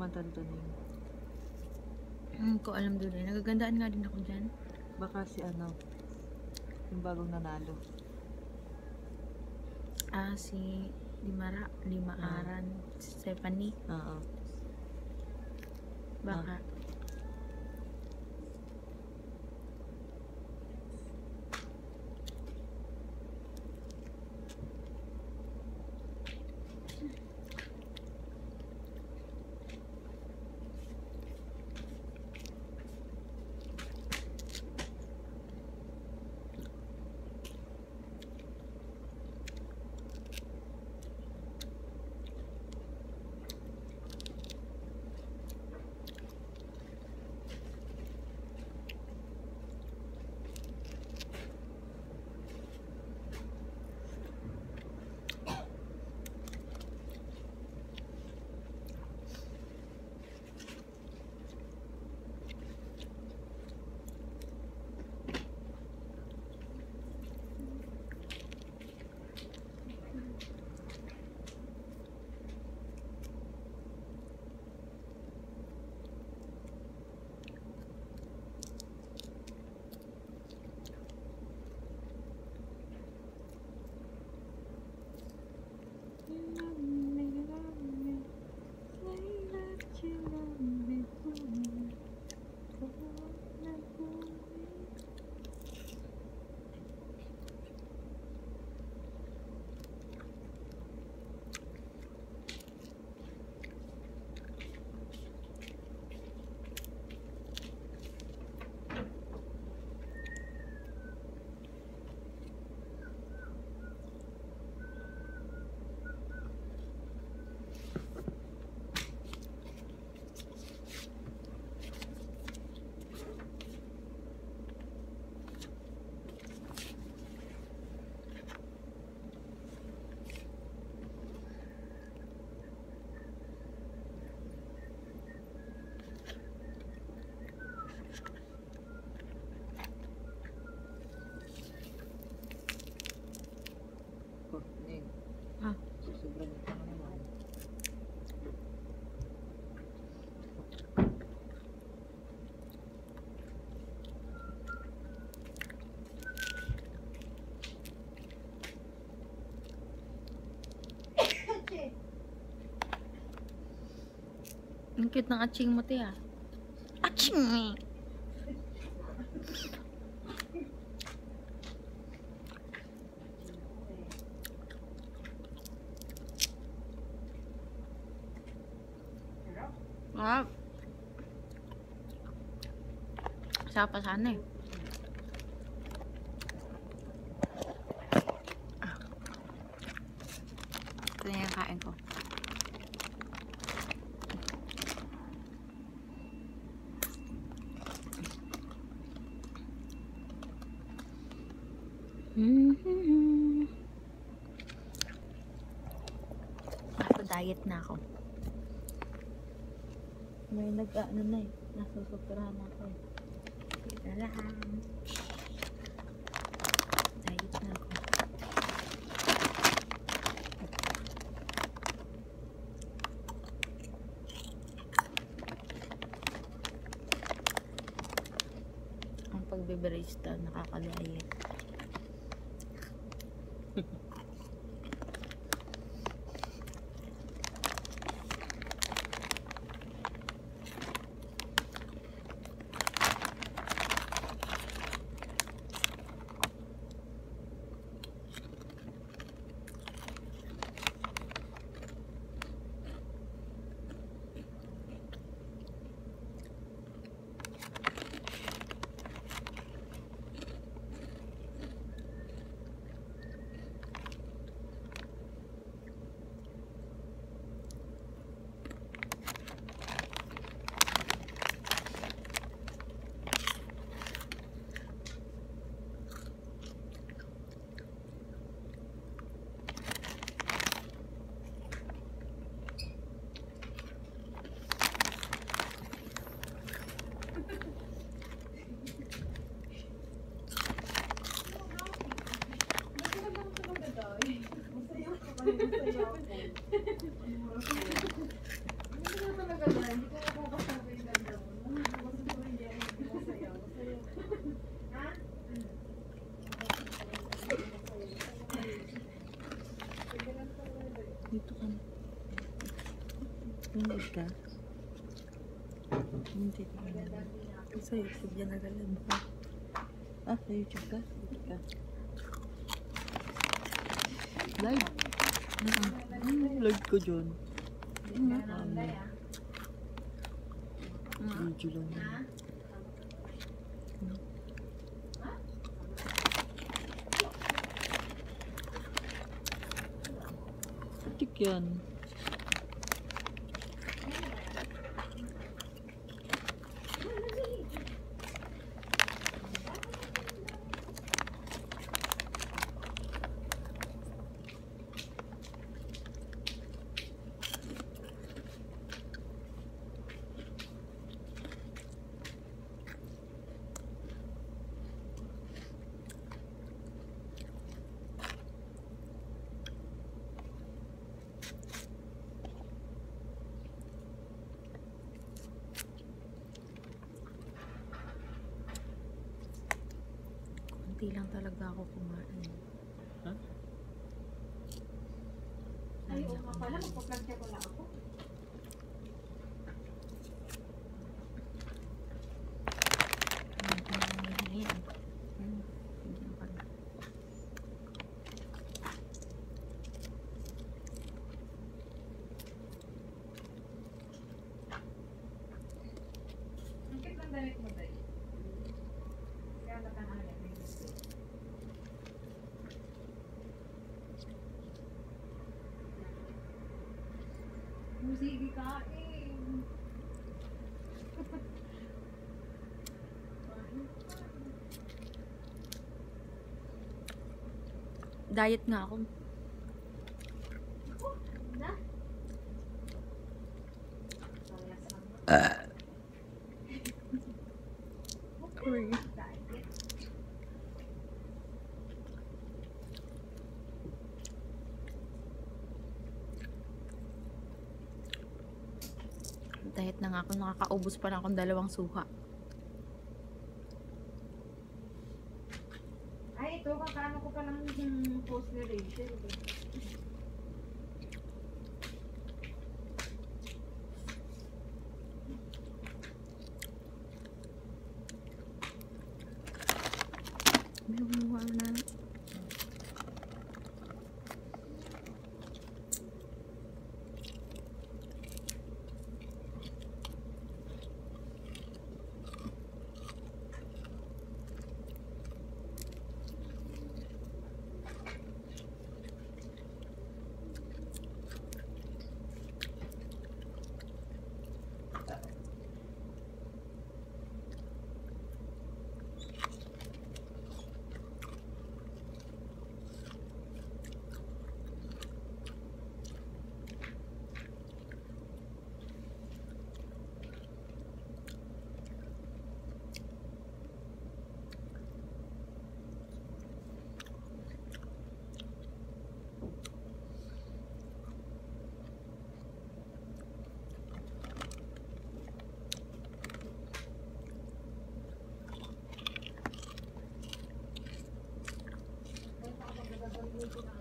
Tantaning. Ko alam doon eh. Nagagandaan nga din ako dyan. Baka si ano, yung bagong nanalo. Si Limaaran. Stephanie. Oo. Baka. Sobrang ito naman. Ang cute ng aching mo, te, ah. Aching! Sapa sana eh. Ito na yung kain ko. Diet na ako. May nag-ano na eh. Nasusupirahan na ako eh. Kita lang. Diet na ako. Ang pagbe-barista nakaka-diet. Ano talaga Dito ka na. Hindi ka. Hindi ka na. Sa YouTube yan nagalan mo. Ah, sa YouTube ka? Dito ka. Live. Live ko dyan. Video lang yan. Patik yan. Konti lang talaga ako kumain. Ha? Ay, oo nga pala, magpa-plug siya pala ako. Ang cute ng damit mo, Day. Kaya ba tanong yan? May gusto. Sige kain. Diet nga ako. Sorry. Diet na nga ako. Nakakaubos pa lang akong 2 suha. Ay, ito, kakano ko pa lang yung post ni Rachel. May umuha na. Ay,